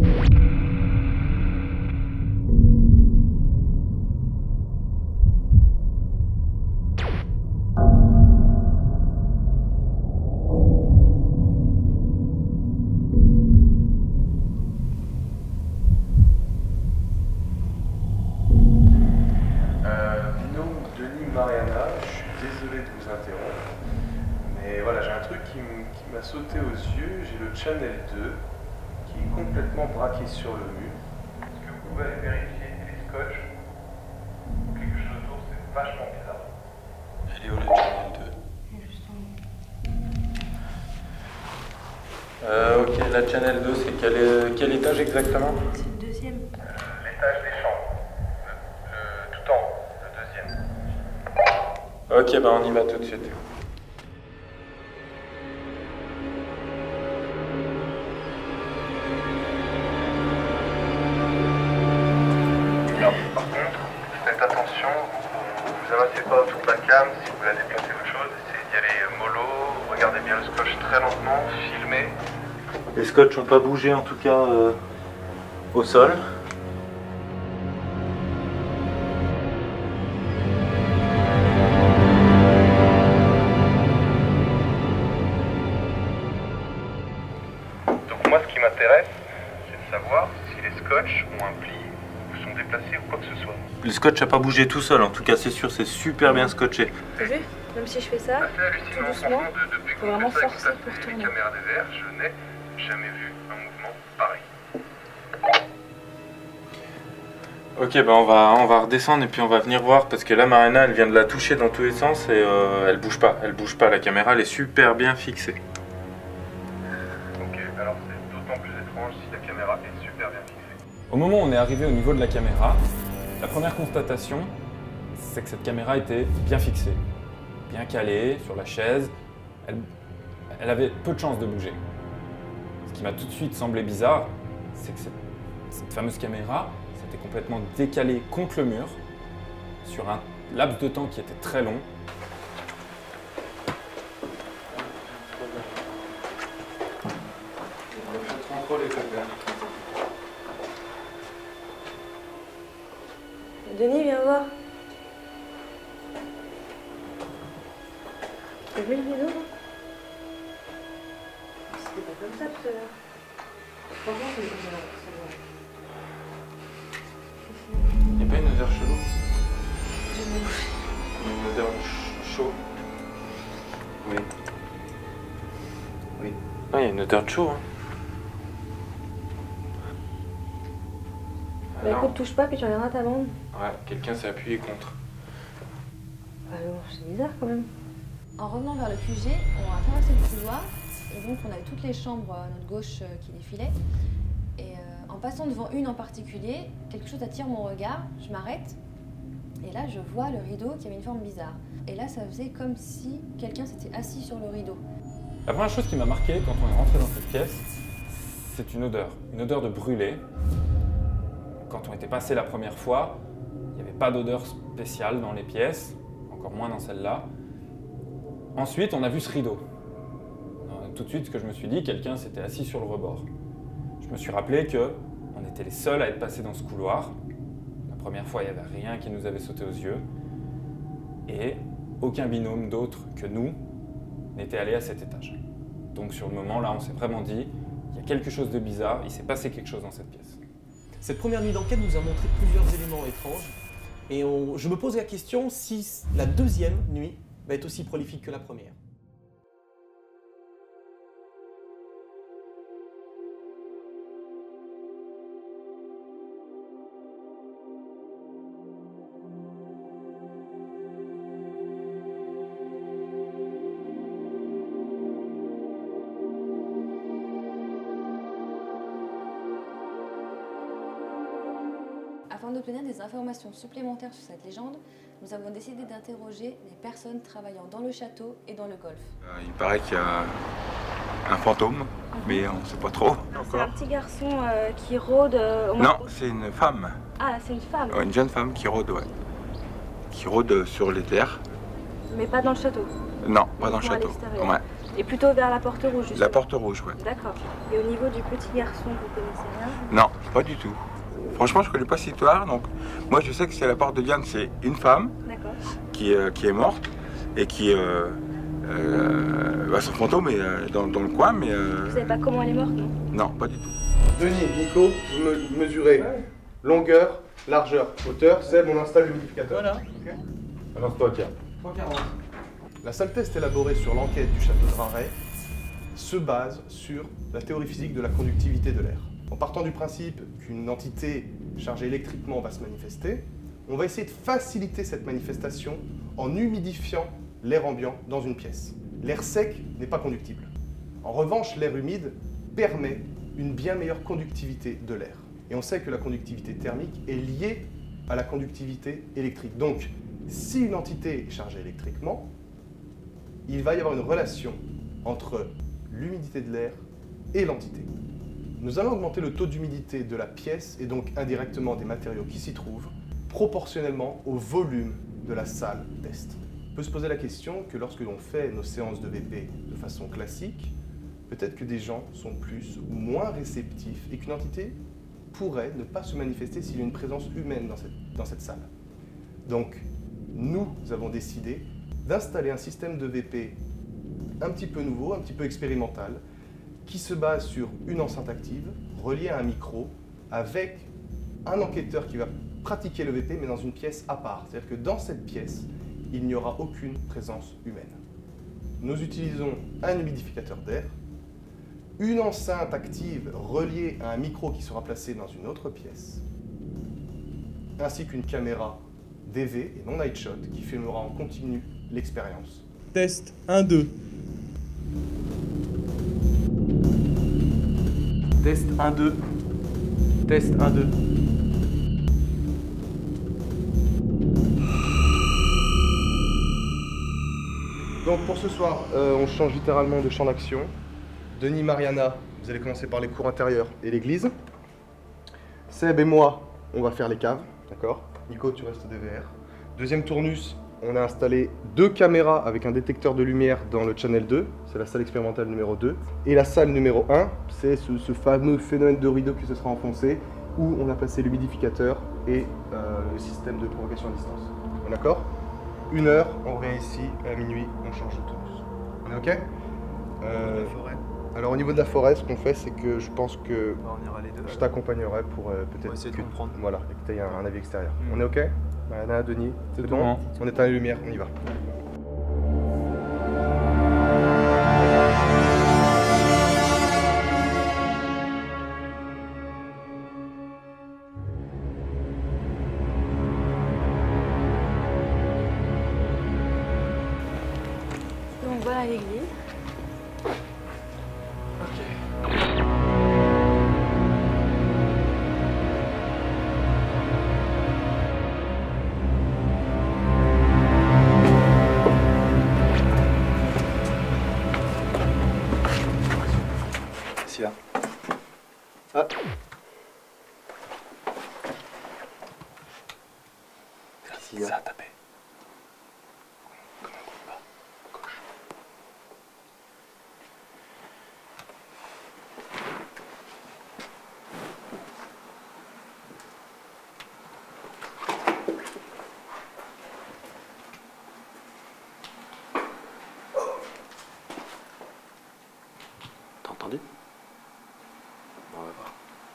Euh, binôme Denis Mariana, je suis désolé de vous interrompre, mais voilà, j'ai un truc qui m- qui m'a sauté aux yeux. J'ai le Channel deux qui est complètement braqué sur le mur. Est-ce que vous pouvez aller vérifier les scotch? Quelque chose autour, c'est vachement bizarre. Elle est où la Channel deux? Euh, ok, la Channel deux, c'est quel, euh, quel étage exactement? C'est le deuxième. L'étage des chambres, le, le- tout en haut, le deuxième. Ok, bah on y va tout de suite. Alors, par contre, faites attention, vous vous amassez pas autour de la cam. Si vous voulez déplacer autre chose, essayez d'y aller mollo, regardez bien le scotch très lentement, filmez. Les scotch n'ont pas bougé en tout cas euh, au sol. Donc moi, ce qui m'intéresse, c'est de savoir si les scotch ont un pli ou sont déplacés ou quoi que ce soit. Le scotch n'a pas bougé tout seul, en tout cas c'est sûr, c'est super bien scotché. T'as vu? Même si je fais ça, tout doucement, faut vraiment forcer pour tourner. Caméra des airs, je n'ai jamais vu un mouvement pareil. Ok, bah on va, on va redescendre et puis on va venir voir parce que là Marina elle vient de la toucher dans tous les sens et euh, elle bouge pas, elle bouge pas, la caméra elle est super bien fixée. Ok, alors c'est d'autant plus étrange si la caméra est super bien fixée. Au moment où on est arrivé au niveau de la caméra, la première constatation, c'est que cette caméra était bien fixée, bien calée sur la chaise, elle, elle avait peu de chances de bouger. Ce qui m'a tout de suite semblé bizarre, c'est que cette, cette fameuse caméra était complètement décalée contre le mur sur un laps de temps qui était très long. Denis, viens voir. T'as vu le rideau? C'était pas comme ça tout à l'heure. Franchement, c'est comme ça. Il n'y a pas une odeur chelou? Une odeur ch chaud? Oui. Oui. Ah, il y a une odeur de chaud. Hein. Bah écoute, touche pas puis tu reviendras ta bande. Ouais, quelqu'un s'est appuyé contre. Bah bon, c'est bizarre quand même. En revenant vers le Q G, on a traversé le couloir et donc on avait toutes les chambres à notre gauche qui défilaient. Et euh, en passant devant une en particulier, quelque chose attire mon regard, je m'arrête et là je vois le rideau qui avait une forme bizarre. Et là ça faisait comme si quelqu'un s'était assis sur le rideau. La première chose qui m'a marqué quand on est rentré dans cette pièce, c'est une odeur, une odeur de brûlé. Quand on était passé la première fois, il n'y avait pas d'odeur spéciale dans les pièces, encore moins dans celle-là. Ensuite, on a vu ce rideau. Tout de suite, ce que je me suis dit, quelqu'un s'était assis sur le rebord. Je me suis rappelé qu'on était les seuls à être passés dans ce couloir. La première fois, il n'y avait rien qui nous avait sauté aux yeux. Et aucun binôme d'autre que nous n'était allé à cet étage. Donc sur le moment, là, on s'est vraiment dit, il y a quelque chose de bizarre, il s'est passé quelque chose dans cette pièce. Cette première nuit d'enquête nous a montré plusieurs éléments étranges. Et on, je me pose la question si la deuxième nuit va être aussi prolifique que la première. Afin d'obtenir des informations supplémentaires sur cette légende, nous avons décidé d'interroger les personnes travaillant dans le château et dans le golfe. Euh, il paraît qu'il y a un fantôme, mais on ne sait pas trop. C'est un petit garçon euh, qui rôde... Euh, au non, c'est une femme. Ah, c'est une femme. Une jeune femme qui rôde, ouais. Qui rôde sur les terres. Mais pas dans le château? Non, pas dans le château. Ouais. Et plutôt vers la porte rouge, justement. La porte rouge, ouais. D'accord. Et au niveau du petit garçon, vous connaissez rien? Non, pas du tout. Franchement, je ne connais pas cette histoire, donc moi je sais que c'est la porte de Diane, c'est une femme qui, euh, qui est morte et qui euh, euh, bah, son fantôme est euh, dans, dans le coin, mais... Euh... Vous savez pas comment elle est morte, non? Non, pas du tout. Denis, Nico, vous me mesurez longueur, largeur, hauteur. Seb, on installe l'humidificateur. Voilà. Okay. Alors toi, tiens. trois quarante. La salle test élaborée sur l'enquête du château de Raret se base sur la théorie physique de la conductivité de l'air. En partant du principe qu'une entité chargée électriquement va se manifester, on va essayer de faciliter cette manifestation en humidifiant l'air ambiant dans une pièce. L'air sec n'est pas conductible. En revanche, l'air humide permet une bien meilleure conductivité de l'air. Et on sait que la conductivité thermique est liée à la conductivité électrique. Donc, si une entité est chargée électriquement, il va y avoir une relation entre l'humidité de l'air et l'entité. Nous allons augmenter le taux d'humidité de la pièce et donc indirectement des matériaux qui s'y trouvent, proportionnellement au volume de la salle test. On peut se poser la question que lorsque l'on fait nos séances de V P de façon classique, peut-être que des gens sont plus ou moins réceptifs et qu'une entité pourrait ne pas se manifester s'il y a une présence humaine dans cette, dans cette salle. Donc, nous avons décidé d'installer un système de V P un petit peu nouveau, un petit peu expérimental, qui se base sur une enceinte active reliée à un micro avec un enquêteur qui va pratiquer le V P, mais dans une pièce à part. C'est-à-dire que dans cette pièce, il n'y aura aucune présence humaine. Nous utilisons un humidificateur d'air, une enceinte active reliée à un micro qui sera placé dans une autre pièce, ainsi qu'une caméra D V et non night shot qui filmera en continu l'expérience. Test un deux. Test un deux. Test un deux. Donc pour ce soir, euh, on change littéralement de champ d'action. Denis, Mariana, vous allez commencer par les cours intérieurs et l'église. Seb et moi, on va faire les caves, d'accord? Nico, tu restes au D V R. Deuxième tournus, on a installé deux caméras avec un détecteur de lumière dans le channel deux. C'est la salle expérimentale numéro deux. Et la salle numéro un, c'est ce, ce fameux phénomène de rideau qui se sera enfoncé, où on a placé l'humidificateur et euh, le système de provocation à distance. On est d'accord? Une heure, on revient ici, à minuit, on change de tournus. On est ok? euh, La forêt. Alors au niveau de la forêt, ce qu'on fait, c'est que je pense que Bah, on ira les deux. je t'accompagnerai pour euh, peut-être essayer de que, comprendre. voilà, et que tu aies un, un avis extérieur. Mm. On est ok? Mariana, Denis, c'est tout bon? bon. On éteint les lumières, on y va. Donc voilà l'église. Ici là. Ah. Ici là. Ça a tapé. Comme un coup de bas. Gauche. T'as entendu? On va voir.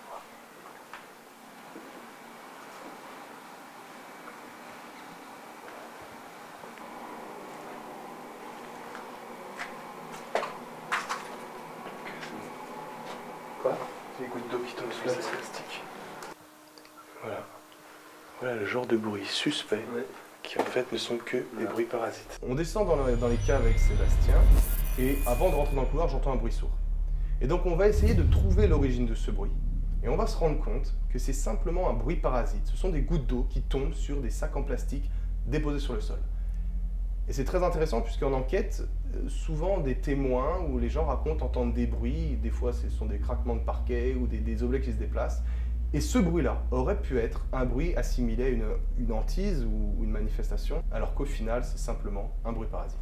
Quoi? Les gouttes d'eau qui tombent sur le plastique. Voilà. Voilà le genre de bruit suspect Ouais. qui en fait ne sont que des bruits parasites. On descend dans, le- dans les caves avec Sébastien et avant de rentrer dans le couloir, j'entends un bruit sourd. Et donc on va essayer de trouver l'origine de ce bruit. Et on va se rendre compte que c'est simplement un bruit parasite. Ce sont des gouttes d'eau qui tombent sur des sacs en plastique déposés sur le sol. Et c'est très intéressant puisqu'en enquête, euh, souvent des témoins où les gens racontent entendre des bruits, des fois ce sont des craquements de parquet ou des, des objets qui se déplacent. Et ce bruit-là aurait pu être un bruit assimilé à une, une hantise ou une manifestation, alors qu'au final c'est simplement un bruit parasite.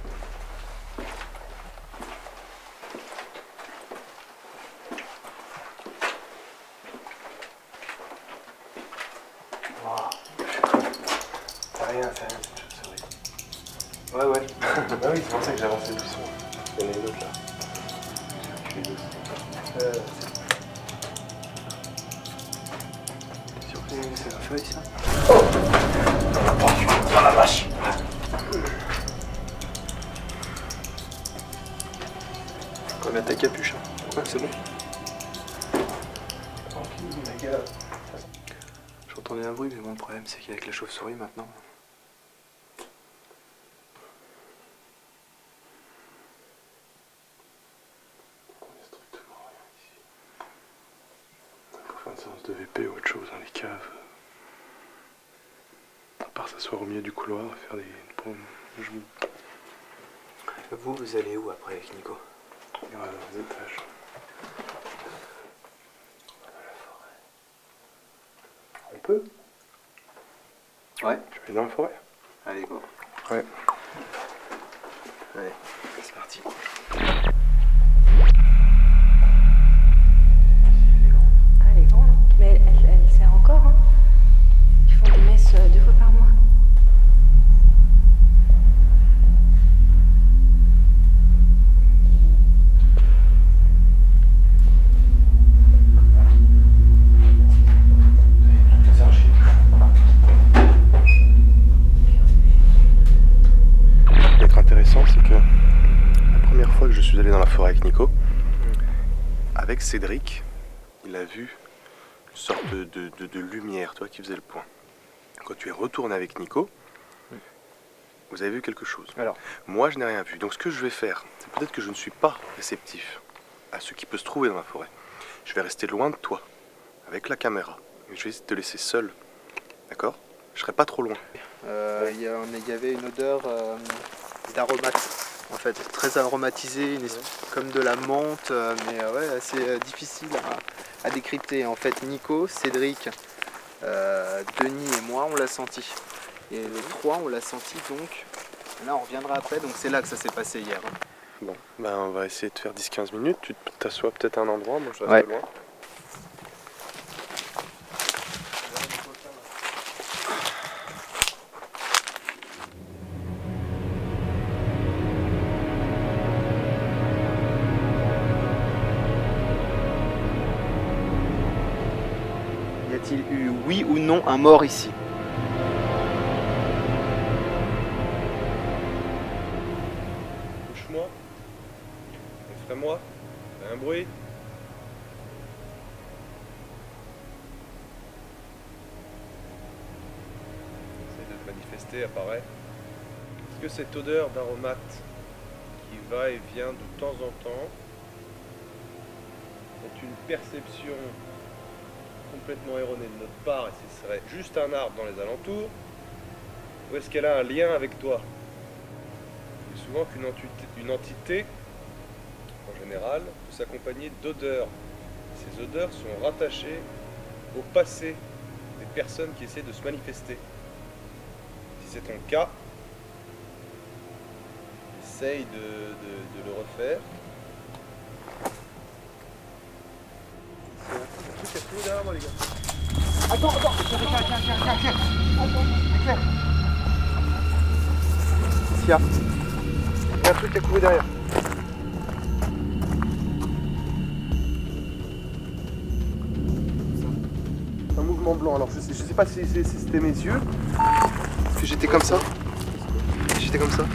C'est rien, c'est rien, c'est une souris. Ouais, ouais. Ah oui, c'est pour ça que j'ai avancé doucement. Il y en a une autre là. J'ai reculé doucement. Euh, c'est surpris, c'est la feuille ça. Oh, oh la vache. Faut remettre ta capuche. Hein. Ouais, c'est bon. Tranquille, les gars. J'entendais un bruit, mais bon, le problème c'est qu'avec la chauve-souris maintenant. Pour faire une séance de V P ou autre chose dans les caves. À part s'asseoir au milieu du couloir et faire des paumes. Vous, vous allez où après avec Nico? Ouais, dans les étages. On peut? Ouais. Tu veux aller dans la forêt? Allez, go. Ouais. Allez, c'est parti. Elle est grande, hein. Mais elle, elle, elle sert encore. Hein. Ils font des messes euh, deux fois par mois. forêt avec Nico. Avec Cédric, il a vu une sorte de, de, de, de lumière, toi, qui faisait le point. Quand tu es retourné avec Nico, vous avez vu quelque chose. Alors. Moi, je n'ai rien vu. Donc ce que je vais faire, c'est peut-être que je ne suis pas réceptif à ce qui peut se trouver dans la forêt. Je vais rester loin de toi, avec la caméra. Et je vais essayer de te laisser seul. D'accord? Je serai pas trop loin. Euh, il y, a- il y avait une odeur euh, d'aromate, en fait, très aromatisée, une espèce- comme de la menthe, euh, mais euh, ouais, assez euh, difficile à, à décrypter. En fait, Nico, Cédric, euh, Denis et moi, on l'a senti. Et les trois, on l'a senti, donc là, on reviendra après, donc c'est là que ça s'est passé hier. hein. Bon, ben on va essayer de faire dix quinze minutes. Tu t'assois peut-être à un endroit, moi je reste Ouais. loin. Y a-t-il eu, oui ou non, un mort ici? Touche-moi. Extrais-moi. Fais un bruit. Essaye de te manifester, apparaît. Est-ce que cette odeur d'aromate qui va et vient de temps en temps est une perception complètement erronée de notre part et ce serait juste un arbre dans les alentours? Ou est-ce qu'elle a un lien avec toi? C'est souvent qu'une entité, une entité, en général, peut s'accompagner d'odeurs. Ces odeurs sont rattachées au passé des personnes qui essaient de se manifester. Si c'est ton cas, essaye de, de- de le refaire. C'est un truc qui a fini derrière moi, les gars. Attends, attends, tiens, tiens, tiens, tiens, tiens, tiens. Attends, éclaire. Sia, il y a un truc qui a couru derrière. Un mouvement blanc, alors je sais, je sais pas si, si- si c'était mes yeux, parce que j'étais comme ça. J'étais comme ça.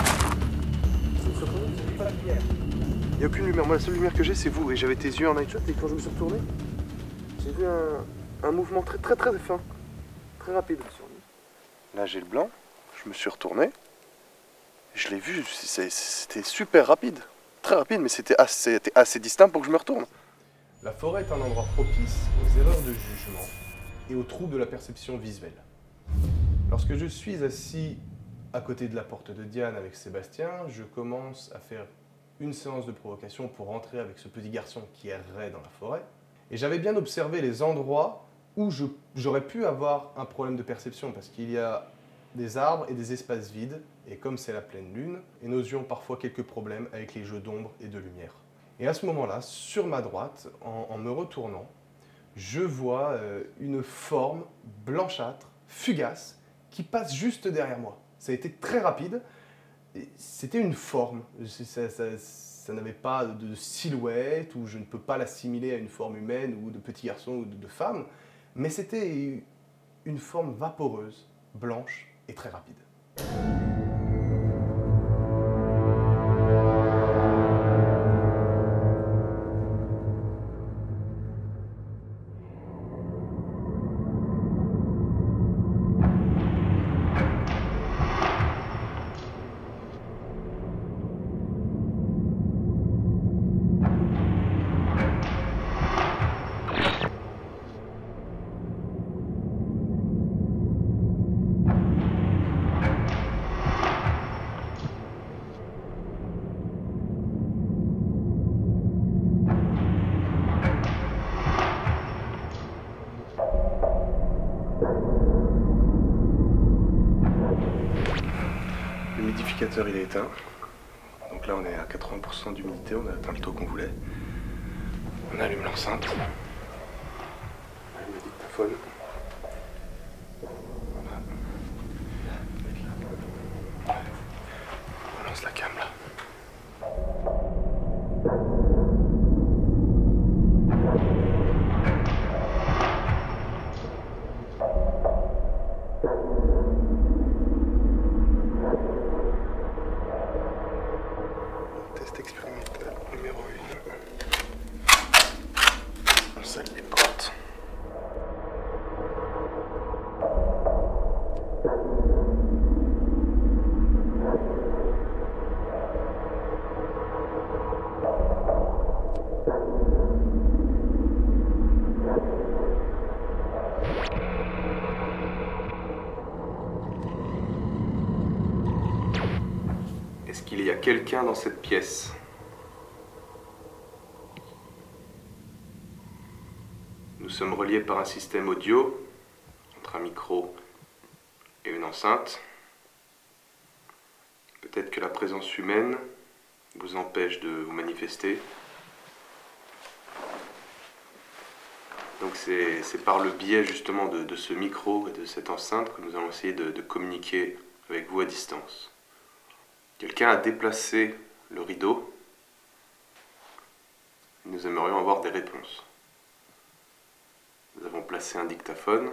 Il n'y a aucune lumière, moi la seule lumière que j'ai c'est vous, et j'avais tes yeux en night shot, et quand je me suis retourné, j'ai vu un, un mouvement très très très fin, très rapide. Là j'ai le blanc, je me suis retourné, je l'ai vu, c'est- c'était super rapide, très rapide, mais c'était assez, c'était assez distinct pour que je me retourne. La forêt est un endroit propice aux erreurs de jugement et aux troubles de la perception visuelle. Lorsque je suis assis à côté de la porte de Diane avec Sébastien, je commence à faire une séance de provocation pour rentrer avec ce petit garçon qui errait dans la forêt. Et j'avais bien observé les endroits où je- j'aurais pu avoir un problème de perception parce qu'il y a des arbres et des espaces vides, et comme c'est la pleine lune, et nous avions parfois quelques problèmes avec les jeux d'ombre et de lumière. Et à ce moment-là, sur ma droite, en, en me retournant, je vois euh, une forme blanchâtre, fugace, qui passe juste derrière moi. Ça a été très rapide, et c'était une forme, C'est- ça, ça- ça n'avait pas de silhouette, ou je ne peux pas l'assimiler à une forme humaine, ou de petit garçon, ou de, de femme, mais c'était une forme vaporeuse, blanche et très rapide. L'humidificateur il est éteint. Donc là on est à quatre-vingts pour cent d'humidité, on a atteint le taux qu'on voulait. On allume l'enceinte. On allume le dictaphone. On lance la cam là. Test expérimental numéro huit. a quelqu'un dans cette pièce. Nous sommes reliés par un système audio, entre un micro et une enceinte. Peut-être que la présence humaine vous empêche de vous manifester. Donc c'est par le biais justement de, de ce micro et de cette enceinte que nous allons essayer de, de communiquer avec vous à distance. Quelqu'un a déplacé le rideau. Nous aimerions avoir des réponses. Nous avons placé un dictaphone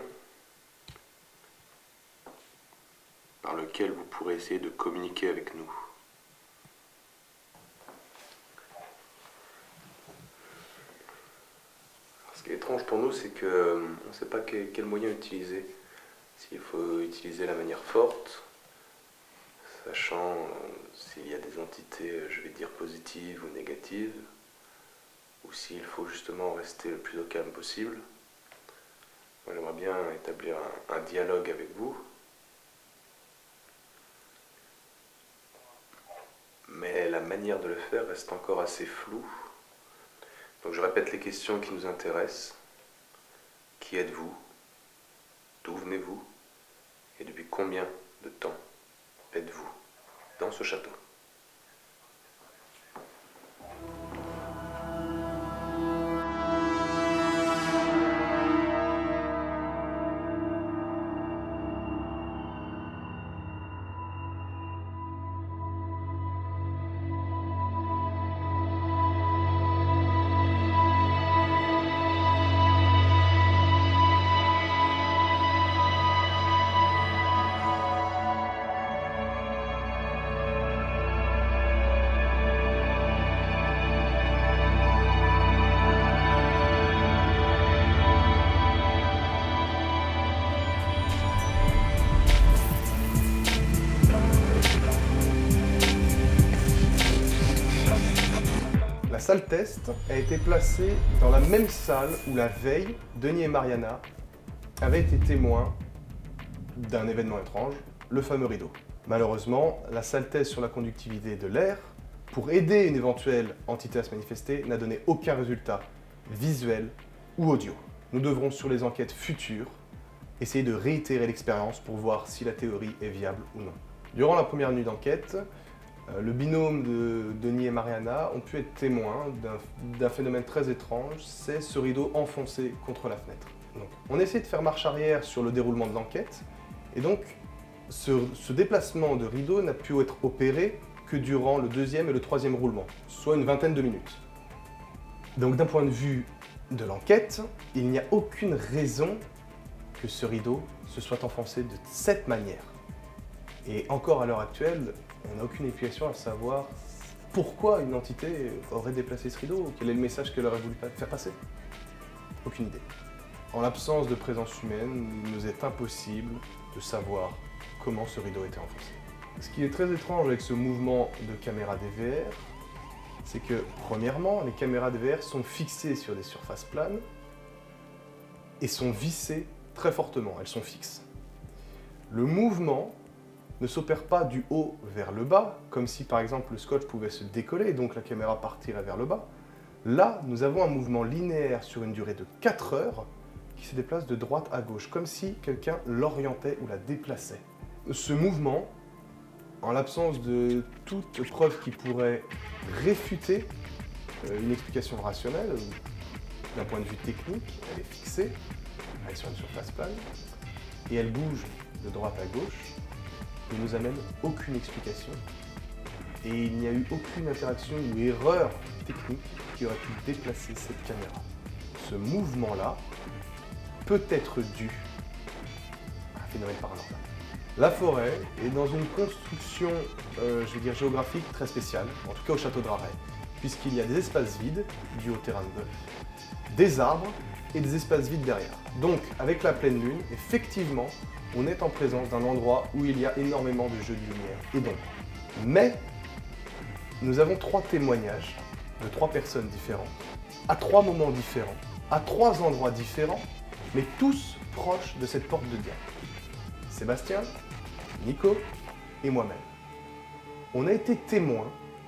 par lequel vous pourrez essayer de communiquer avec nous. Ce qui est étrange pour nous, c'est qu'on ne sait pas quel, quel moyen utiliser. S'il faut utiliser la manière forte, sachant s'il y a des entités, je vais dire, positives ou négatives, ou s'il faut justement rester le plus au calme possible. Moi, j'aimerais bien établir un, un dialogue avec vous. Mais la manière de le faire reste encore assez floue. Donc je répète les questions qui nous intéressent. Qui êtes-vous? D'où venez-vous? Et depuis combien de temps êtes-vous dans ce château? La salle test a été placée dans la même salle où la veille, Denis et Mariana avaient été témoins d'un événement étrange, le fameux rideau. Malheureusement, la salle test sur la conductivité de l'air, pour aider une éventuelle entité à se manifester, n'a donné aucun résultat visuel ou audio. Nous devrons, sur les enquêtes futures, essayer de réitérer l'expérience pour voir si la théorie est viable ou non. Durant la première nuit d'enquête, le binôme de Denis et Mariana ont pu être témoins d'un phénomène très étrange, c'est ce rideau enfoncé contre la fenêtre. Donc, on essaie de faire marche arrière sur le déroulement de l'enquête, et donc ce, ce déplacement de rideau n'a pu être opéré que durant le deuxième et le troisième roulement, soit une vingtaine de minutes. Donc d'un point de vue de l'enquête, il n'y a aucune raison que ce rideau se soit enfoncé de cette manière. Et encore à l'heure actuelle, on n'a aucune explication à savoir pourquoi une entité aurait déplacé ce rideau, quel est le message qu'elle aurait voulu faire passer. Aucune idée. En l'absence de présence humaine, il nous est impossible de savoir comment ce rideau était enfoncé. Ce qui est très étrange avec ce mouvement de caméra D V R, c'est que, premièrement, les caméras D V R sont fixées sur des surfaces planes et sont vissées très fortement, elles sont fixes. Le mouvement ne s'opère pas du haut vers le bas, comme si par exemple le scotch pouvait se décoller et donc la caméra partirait vers le bas. Là, nous avons un mouvement linéaire sur une durée de quatre heures qui se déplace de droite à gauche, comme si quelqu'un l'orientait ou la déplaçait. Ce mouvement, en l'absence de toute preuve qui pourrait réfuter une explication rationnelle, d'un point de vue technique, elle est fixée, elle est sur une surface plane, et elle bouge de droite à gauche, ne nous amène aucune explication et il n'y a eu aucune interaction ou erreur technique qui aurait pu déplacer cette caméra. Ce mouvement-là peut être dû à un phénomène paranormal. La forêt est dans une construction, euh, je vais dire géographique, très spéciale, en tout cas au château de Raret, puisqu'il y a des espaces vides dus au terrain de golf, des arbres et des espaces vides derrière. Donc, avec la pleine lune, effectivement, on est en présence d'un endroit où il y a énormément de jeux de lumière et d'ombre. Mais nous avons trois témoignages de trois personnes différentes, à trois moments différents, à trois endroits différents, mais tous proches de cette porte de diable. Sébastien, Nico et moi-même. on a été témoin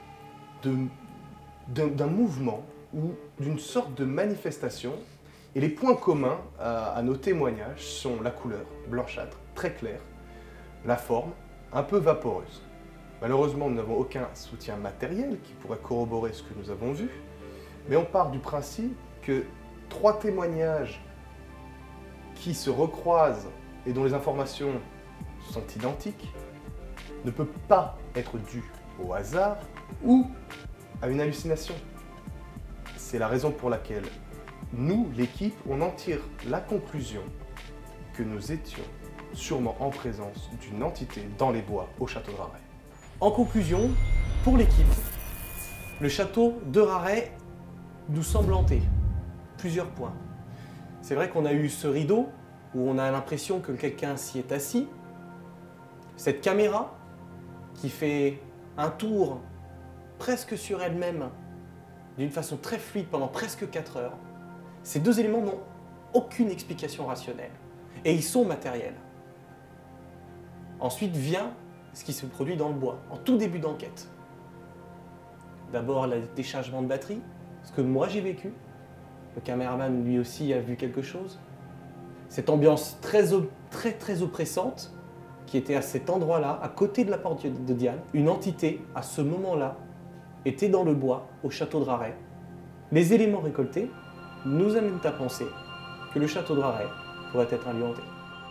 d'un mouvement ou d'une sorte de manifestation. Et les points communs à, à nos témoignages sont la couleur blanchâtre, très claire, la forme un peu vaporeuse. Malheureusement, nous n'avons aucun soutien matériel qui pourrait corroborer ce que nous avons vu, mais on part du principe que trois témoignages qui se recroisent et dont les informations sont identiques ne peuvent pas être dus au hasard ou à une hallucination. C'est la raison pour laquelle nous, l'équipe, on en tire la conclusion que nous étions sûrement en présence d'une entité dans les bois au château de Raret. En conclusion, pour l'équipe, le château de Raret nous semble hanté. Plusieurs points. C'est vrai qu'on a eu ce rideau où on a l'impression que quelqu'un s'y est assis. Cette caméra qui fait un tour presque sur elle-même d'une façon très fluide pendant presque quatre heures. Ces deux éléments n'ont aucune explication rationnelle et ils sont matériels. Ensuite vient ce qui se produit dans le bois, en tout début d'enquête. D'abord le déchargement de batterie, ce que moi j'ai vécu. Le caméraman lui aussi a vu quelque chose. Cette ambiance très, très, très oppressante qui était à cet endroit-là, à côté de la porte de Diane. Une entité, à ce moment-là, était dans le bois, au château de Raret. Les éléments récoltés nous amènent à penser que le château de Raret pourrait être un lieu hanté.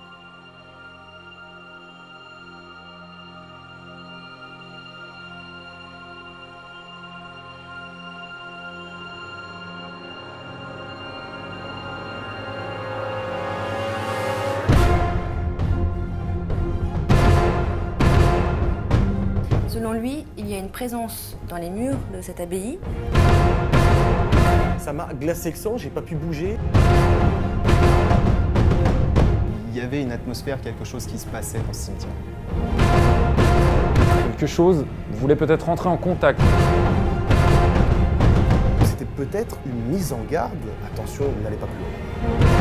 Selon lui, il y a une présence dans les murs de cette abbaye. Ça m'a glacé le sang, j'ai pas pu bouger. Il y avait une atmosphère, quelque chose qui se passait dans ce cimetière. Quelque chose voulait peut-être rentrer en contact. C'était peut-être une mise en garde. Attention, n'allez pas plus loin.